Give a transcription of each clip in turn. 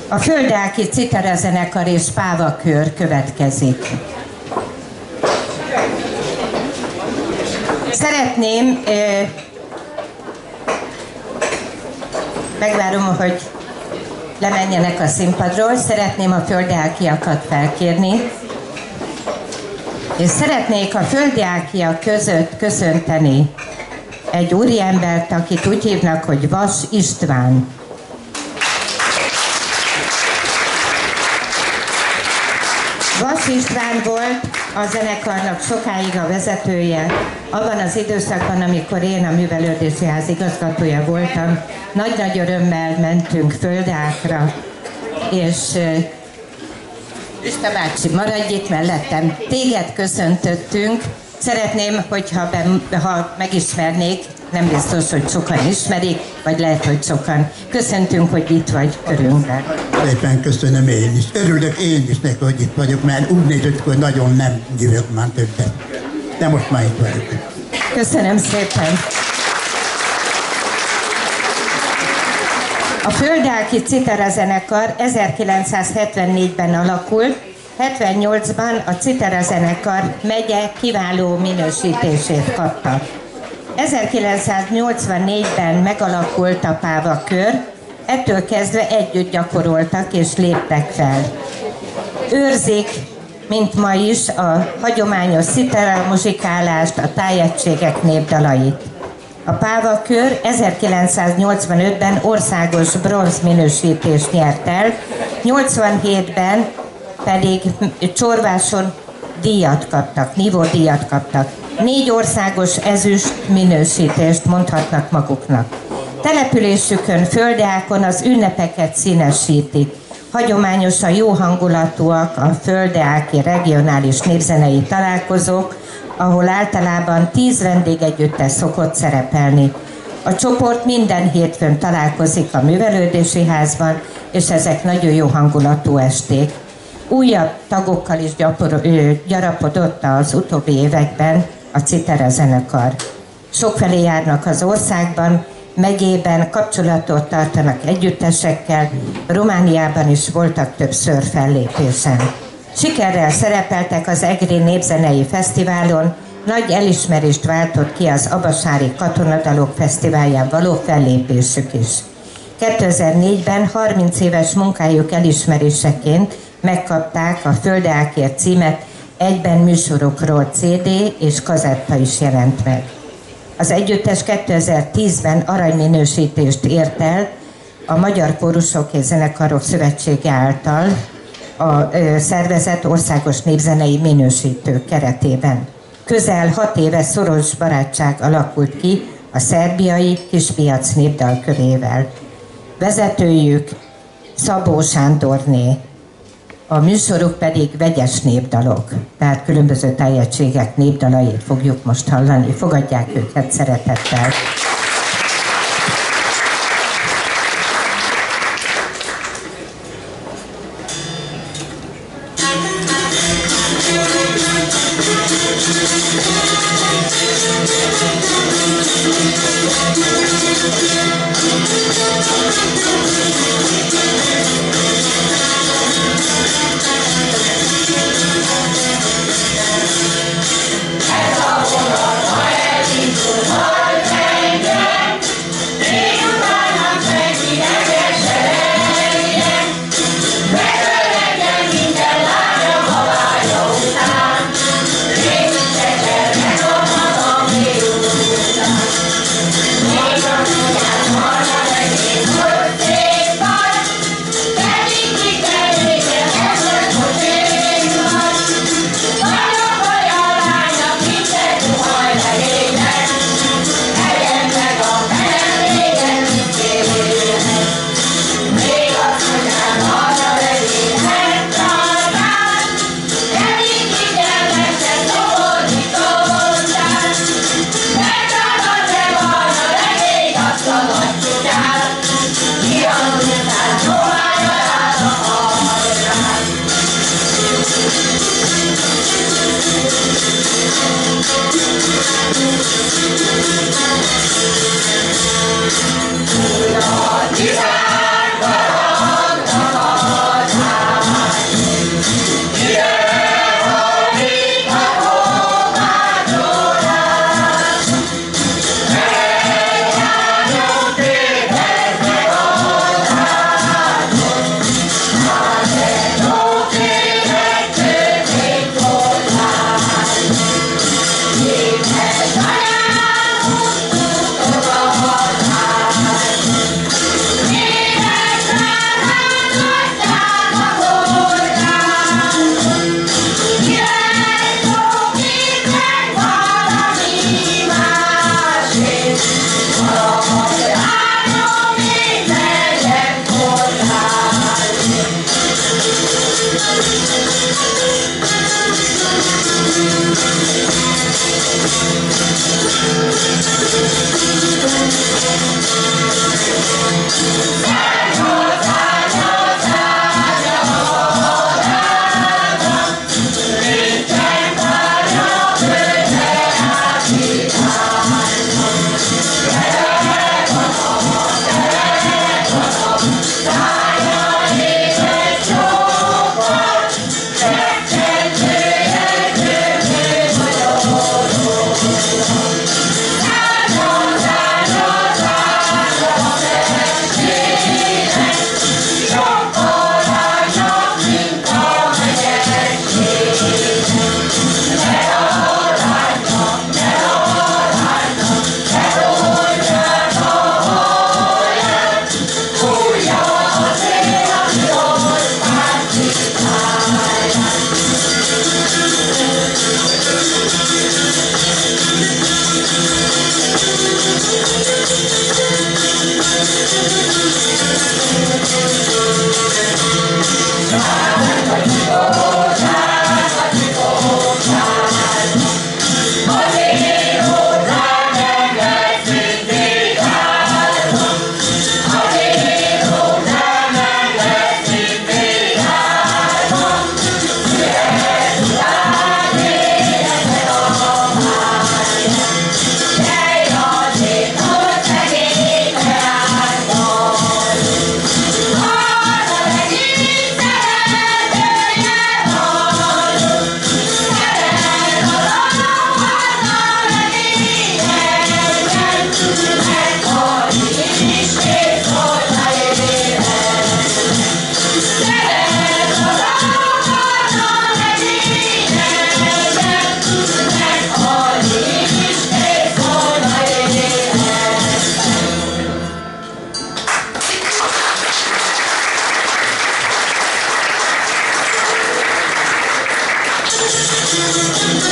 A Földáki Citera zenekar és Páva kör következik. Szeretném, megvárom, hogy lemenjenek a színpadról, szeretném a földiákiakat felkérni, és szeretnék a földiákiak között köszönteni egy úriembert, akit úgy hívnak, hogy Vas István. Vas István volt a zenekarnak sokáig a vezetője. Abban az időszakban, amikor én a művelődési ház igazgatója voltam, nagy-nagy örömmel mentünk Földákra, és Üsta bácsi, maradj itt mellettem, téged köszöntöttünk. Szeretném, hogyha ha megismernék, nem biztos, hogy sokan ismerik, vagy lehet, hogy sokan. Köszöntünk, hogy itt vagy körünkben. Szépen köszönöm én is. Örülök én is neki, hogy itt vagyok, mert úgy nézett, hogy nagyon nem jövök már többet. De most már itt vagyok. Köszönöm szépen. A Földáki Citera zenekar 1974-ben alakult, 78-ban a Citera zenekar megye kiváló minősítését kapta. 1984-ben megalakult a Páva kör, ettől kezdve együtt gyakoroltak és léptek fel. Őrzik, mint ma is, a hagyományos citera muzsikálást, a tájegységek népdalait. A Páva kör 1985-ben országos bronz minősítést nyert el, 87-ben pedig Csorváson díjat kaptak, nívódíjat kaptak. 4 országos ezüst minősítést mondhatnak maguknak. Településükön, Földeákon az ünnepeket színesítik. Hagyományosan jó hangulatúak a földeáki regionális népzenei találkozók, ahol általában 10 vendégegyüttes szokott szerepelni. A csoport minden hétfőn találkozik a művelődési házban, és ezek nagyon jó hangulatú esték. Újabb tagokkal is gyarapodott az utóbbi években a Citera zenekar. Sokfelé járnak az országban, megyében kapcsolatot tartanak együttesekkel, Romániában is voltak többször fellépésen. Sikerrel szerepeltek az Egri Népzenei Fesztiválon, nagy elismerést váltott ki az Abasári Katonadalok Fesztiválján való fellépésük is. 2004-ben 30 éves munkájuk elismeréseként megkapták a Földeákért címet, egyben műsorokról CD és kazetta is jelent meg. Az együttes 2010-ben aranyminősítést ért el a Magyar Kórusok és Zenekarok Szövetsége által a szervezet országos népzenei minősítő keretében. Közel 6 éve szoros barátság alakult ki a szerbiai Kispiac népdalkörével. Vezetőjük Szabó Sándorné, a műsoruk pedig vegyes népdalok, tehát különböző tájegységek népdalait fogjuk most hallani. Fogadják őket szeretettel. Ez a vonat, ha elindul, majd menj!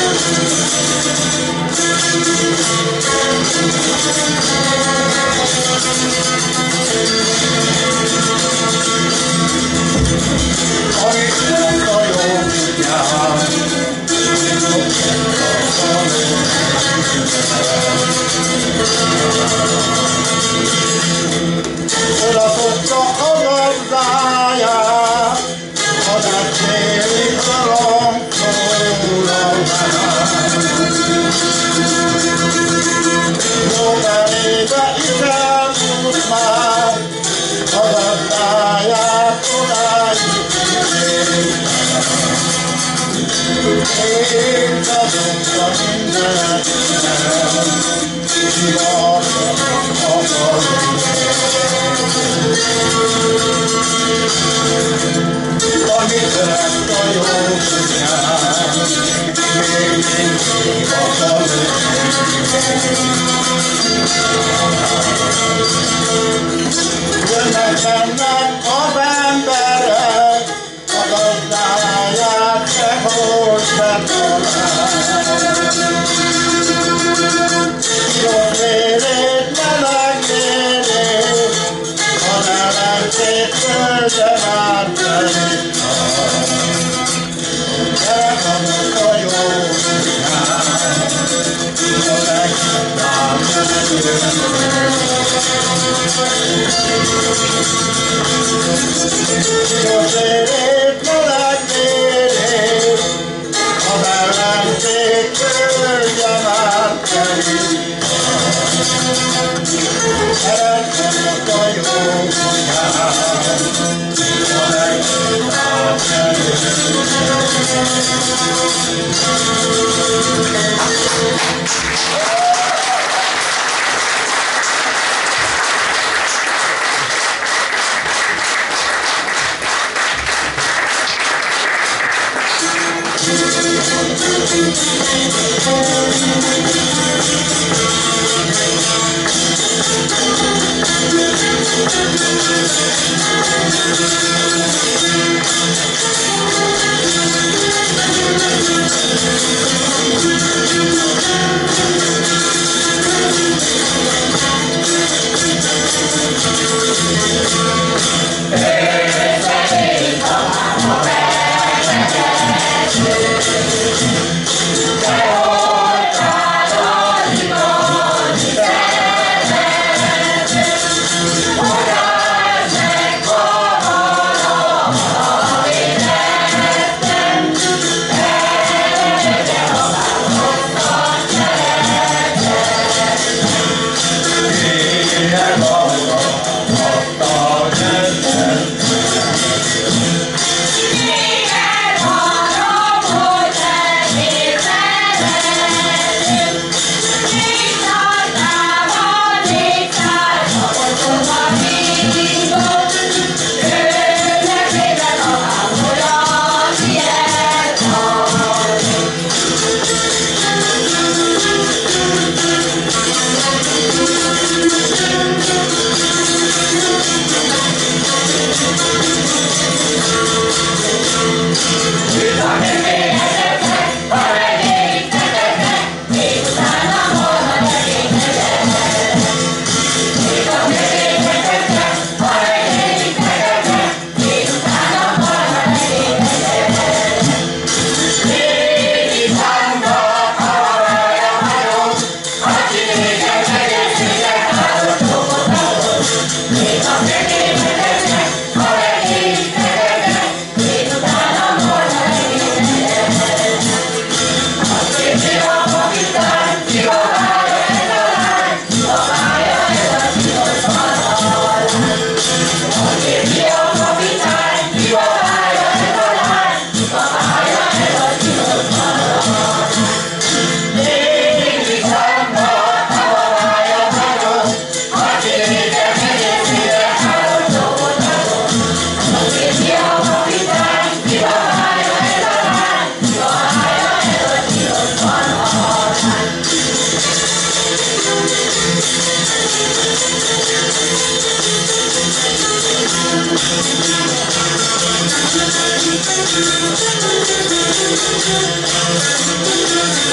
Thank you.